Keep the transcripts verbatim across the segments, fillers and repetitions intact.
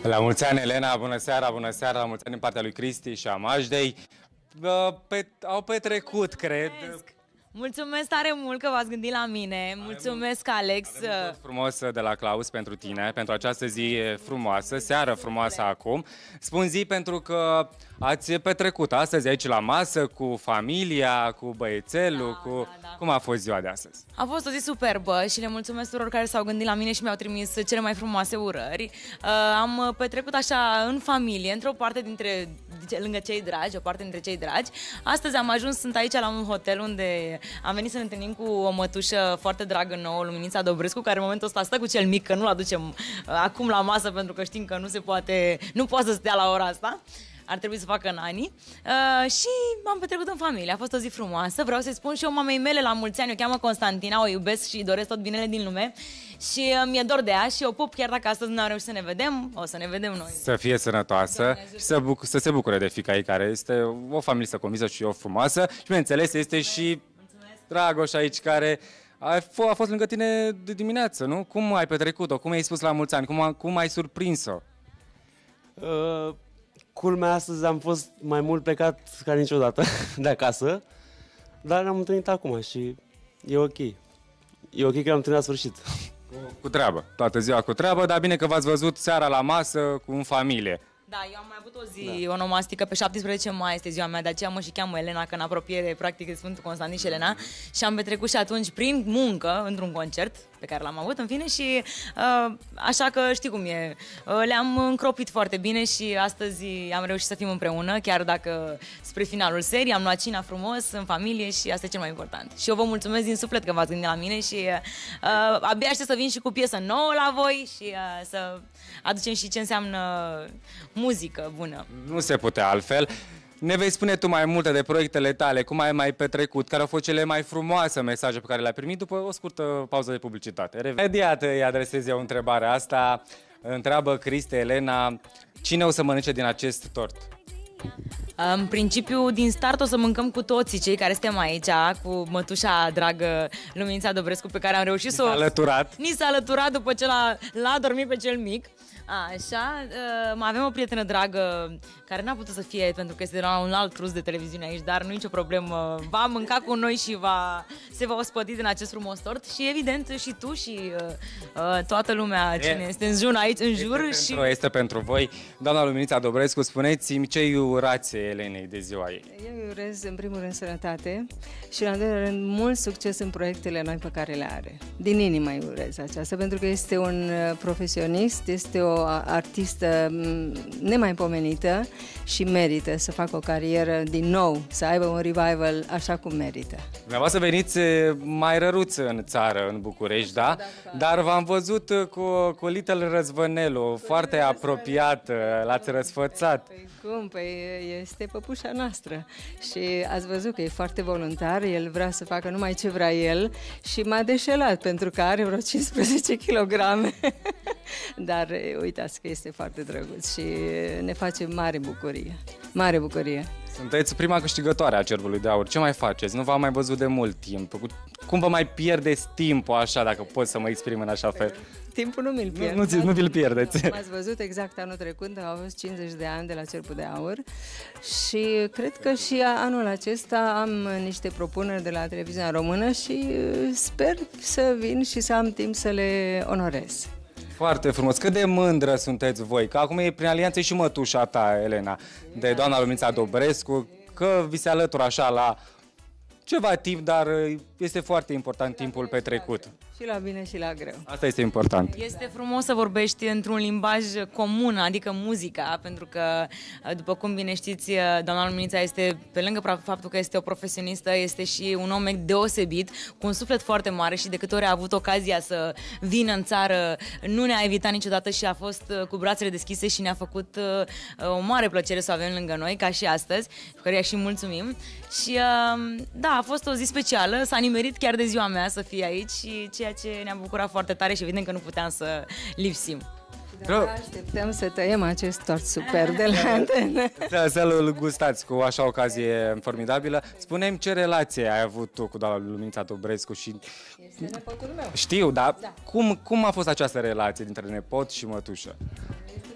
La mulți ani, Elena, bună seara, bună seara, la mulți ani din partea lui Cristi și a Majdei. Pe, au petrecut, cred. Mulțumesc tare mult că v-ați gândit la mine. Mulțumesc, Alex. Avem un tot frumos de la Claus pentru tine, pentru această zi frumoasă, seară frumoasă acum. Spun zi pentru că ați petrecut astăzi aici la masă cu familia, cu băiețelul, da, cu... Da, da. Cum a fost ziua de astăzi? A fost o zi superbă și le mulțumesc tuturor care s-au gândit la mine și mi-au trimis cele mai frumoase urări. Uh, am petrecut așa în familie, într-o parte dintre, lângă cei dragi, o parte dintre cei dragi. Astăzi am ajuns, sunt aici la un hotel unde am venit să ne întâlnim cu o mătușă foarte dragă nouă, Luminița Dobrescu, care în momentul ăsta stă cu cel mic, că nu-l aducem uh, acum la masă pentru că știm că nu se poate, nu poate să stea la ora asta. Ar trebui să facă în anii. Uh, și m-am petrecut în familie. A fost o zi frumoasă. Vreau să-i spun și eu mamei mele la mulți ani. O cheamă Constantina, o iubesc și îi doresc tot binele din lume. Și uh, mi-e dor de ea și o pup, chiar dacă astăzi nu am reușit să ne vedem, o să ne vedem noi. Să fie sănătoasă și să, buc- să se bucure de fiica ei, care este o familie să convinsă și o frumoasă. Și bineînțeles este și Dragoș aici, care a, f- a fost lângă tine de dimineață, nu? Cum ai petrecut-o? Cum ai spus la mulți ani? Cum, a- cum ai surprins-o? Uh... Culmea, astăzi am fost mai mult plecat ca niciodată de acasă, dar ne-am întâlnit acum și e ok. E ok că ne-am întâlnit la sfârșit. Cu, cu treabă, toată ziua cu treabă, dar bine că v-ați văzut seara la masă cu în familie. Da, eu am mai avut o zi da. onomastică, pe șaptesprezece mai este ziua mea, de aceea mă și cheamă Elena, că în apropiere, practic, de Sfântul Constantin și Elena. Și am petrecut și atunci prin muncă, într-un concert pe care l-am avut, în fine, și uh, așa că știi cum e. Uh, le-am încropit foarte bine și astăzi am reușit să fim împreună, chiar dacă spre finalul serii am luat cina frumos, în familie și asta e cel mai important. Și eu vă mulțumesc din suflet că v-ați gândit la mine și uh, abia aștept să vin și cu piesă nouă la voi și uh, să aducem și ce înseamnă muzică bună. Nu se putea altfel. Ne vei spune tu mai multe de proiectele tale, cum ai mai petrecut, care au fost cele mai frumoase mesaje pe care le-ai primit după o scurtă pauză de publicitate. Imediat îi adresez eu întrebarea asta. Întreabă Cristi, Elena, cine o să mănânce din acest tort? În principiu, din start o să mâncăm cu toții cei care suntem aici, cu mătușa dragă Luminița Dobrescu, pe care am reușit să o... Ni s-a alăturat. Ni s-a alăturat după ce l-a, l-a dormit pe cel mic. Așa, mai avem o prietenă dragă care n-a putut să fie pentru că este de la un alt trus de televiziune aici, dar nu nicio problemă, va mânca cu noi și va, se va ospăti din acest frumos tort și evident și tu și uh, toată lumea cine e, este în jur aici, în jur. Este, și... pentru, este pentru voi. Doamna Luminița Dobrescu, spuneți-mi ce îi urați Elenei de ziua ei. Eu îi urez în primul rând sănătate și în al doilea rând mult succes în proiectele noi pe care le are. Din inimă îi urez aceasta, pentru că este un profesionist, este o artistă nemaipomenită și merită să facă o carieră din nou, să aibă un revival așa cum merită. Dumneavoastră veniți mai răruți în țară, în București, da? Dar v-am văzut cu, cu Little Răzvănelu, foarte apropiat, l-ați răsfățat. Păi cum? Păi este păpușa noastră și ați văzut că e foarte voluntar, el vrea să facă numai ce vrea el și m-a deșelat pentru că are vreo cincisprezece kilograme. Dar uitați că este foarte drăguț și ne face mare bucurie, mare bucurie. Sunteți prima câștigătoare a Cerbului de Aur. Ce mai faceți? Nu v-am mai văzut de mult timp. Cum vă mai pierdeți timpul așa, dacă pot să mă exprim în așa fel? Timpul nu mi-l pierd. Nu, nu, nu vi-l pierdeți. M-ați văzut exact anul trecut, au fost cincizeci de ani de la Cerbul de Aur și cred că și anul acesta am niște propuneri de la televiziunea română și sper să vin și să am timp să le onorez. Foarte frumos. Cât de mândră sunteți voi? Că acum e prin alianță și mătușa ta, Elena, de doamna Luminița Dobrescu, că vi se alătură așa la ceva timp, dar este foarte important timpul petrecut. Și la bine și la greu. Asta este important. Este frumos să vorbești într-un limbaj comun, adică muzica, pentru că, după cum bine știți, doamna Luminița este, pe lângă faptul că este o profesionistă, este și un om deosebit, cu un suflet foarte mare și de câte ori a avut ocazia să vină în țară, nu ne-a evitat niciodată și a fost cu brațele deschise și ne-a făcut o mare plăcere să o avem lângă noi, ca și astăzi, cu care și mulțumim. Și da, a fost o zi specială, s-a nimerit chiar de ziua mea să fie aici și ceea ce ne-a bucurat foarte tare și evident că nu puteam să lipsim. Da, așteptăm să tăiem acest tort superb de la antenă. Să-l gustați cu așa ocazie formidabilă. Spune-mi ce relație ai avut tu cu doamna Luminița Dobrescu și... Este nepotul meu. Știu, dar Da. cum, cum a fost această relație dintre nepot și mătușă? Este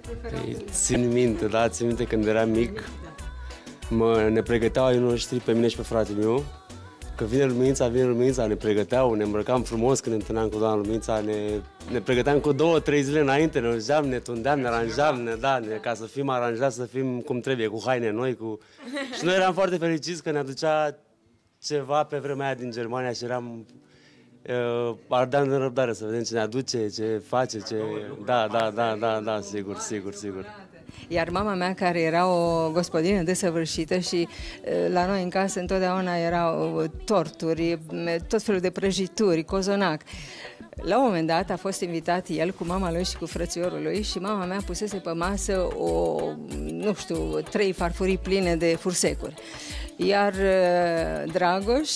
Păi, țin minte, da, țin minte când eram mic, mă, ne pregăteau ai noștri, pe mine și pe fratele meu, că vine Luminița, vine Luminița, ne pregăteau, ne îmbrăcam frumos când ne întâlneam cu doamna Luminița, ne, ne pregăteam cu două, trei zile înainte, ne urgeam, ne tundeam, ne aranjam, ne, da, ne, ca să fim aranjați, să fim cum trebuie, cu haine noi, cu... Și noi eram foarte fericiți că ne aducea ceva pe vremea aia din Germania și eram... Uh, ardeam de răbdare să vedem ce ne aduce, ce face, ce... Da, da, da, da, da, sigur, sigur, sigur. Iar mama mea, care era o gospodină desăvârșită și la noi în casă întotdeauna erau torturi, tot felul de prăjituri, cozonac. La un moment dat a fost invitat el cu mama lui și cu frățiorul lui și mama mea pusese pe masă o, nu știu, trei farfurii pline de fursecuri. Iar Dragoș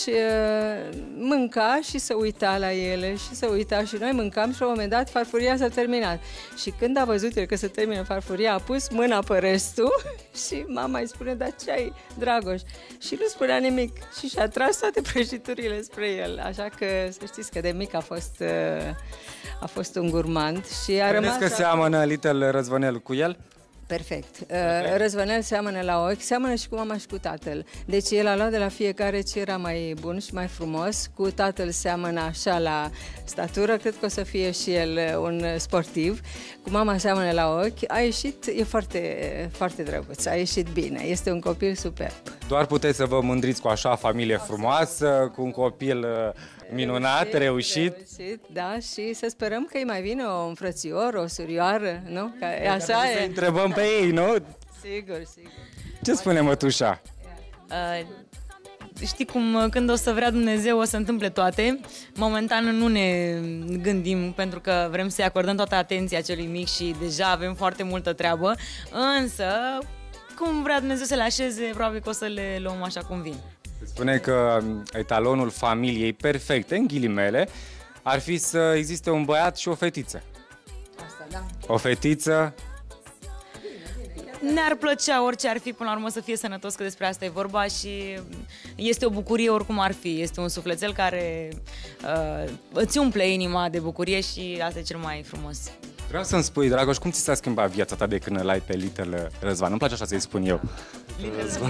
mânca și se uita la ele și se uita și noi mâncam și la un moment dat farfuria s-a terminat. Și când a văzut el că se termină farfuria, a pus mâna pe restul și mama îi spune, dar ce ai, Dragoș? Și nu spunea nimic și și-a tras toate prăjiturile spre el. Așa că să știți că de mic a fost, a fost un gurmand și a rămas... Credeți că seamănă Little Răzvănel cu el? Perfect. Uh, Răzvănel seamănă la ochi, seamănă și cu mama și cu tatăl. Deci el a luat de la fiecare ce era mai bun și mai frumos. Cu tatăl seamănă așa la statură, cred că o să fie și el un sportiv. Cu mama seamănă la ochi. A ieșit, e foarte, foarte drăguț, a ieșit bine. Este un copil superb. Doar puteți să vă mândriți cu așa familie frumoasă, cu un copil minunat, reușit. reușit. Da, și să sperăm că îi mai vine un frățior, o surioară, nu? Că e așa Să e. întrebăm pe ei, nu? Sigur, sigur. Ce spune mătușa? Uh, știi cum, când o să vrea Dumnezeu o să întâmple toate. Momentan nu ne gândim pentru că vrem să-i acordăm toată atenția celui mic și deja avem foarte multă treabă, însă cum vrea Dumnezeu să le așeze, probabil că o să le luăm așa cum vin. Spune că etalonul familiei perfecte, în ghilimele, ar fi să existe un băiat și o fetiță. Asta, da. O fetiță. Ne-ar plăcea orice ar fi, până la urmă, să fie sănătos, că despre asta e vorba și este o bucurie oricum ar fi. Este un sufletel care uh, îți umple inima de bucurie și asta e cel mai frumos. Vreau să-mi spui, Dragoș, cum ți s-a schimbat viața ta de când îl ai pe Little Răzvan? Nu-mi place așa să-i spun eu. Răzvan.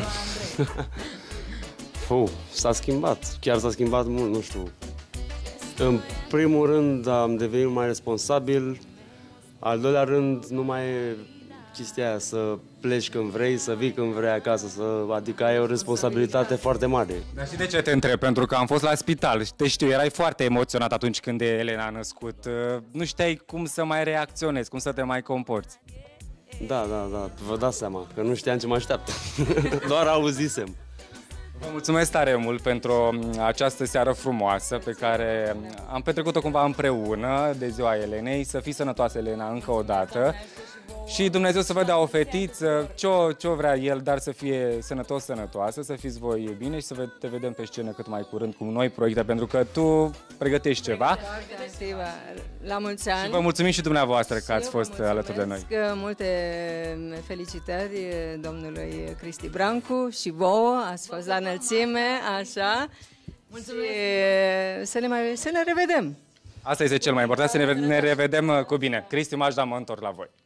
Fu, s-a schimbat, chiar s-a schimbat mult, nu știu. În primul rând am devenit mai responsabil, al doilea rând nu mai e chestia aia să pleci când vrei, să vii când vrei acasă, să, adică ai o responsabilitate foarte mare. Dar și de ce te întreb? Pentru că am fost la spital și te știu, erai foarte emoționat atunci când Elena a născut. Nu știai cum să mai reacționezi, cum să te mai comporți. Da, da, da, vă dați seama că nu știam ce mă așteaptă, doar auzisem. Vă mulțumesc tare mult pentru această seară frumoasă pe care am petrecut-o cumva împreună de ziua Elenei. Să fii sănătoasă, Elena, încă o dată. Și Dumnezeu să vă dea o fetiță, ce-o, ce-o vrea El, dar să fie sănătos, sănătoasă, să fiți voi bine și să te vedem pe scenă cât mai curând cu noi proiecte, pentru că tu pregătești ceva. La mulți ani. Și vă mulțumim și dumneavoastră că ați fost alături de noi. Multe felicitări domnului Cristi Brancu și vouă, ați fost la înălțime, așa. Mulțumesc. Și să ne, mai, să ne revedem. Asta este cel mai important, să ne, ne revedem cu bine. Cristi, m-aș da, mă întorc la voi.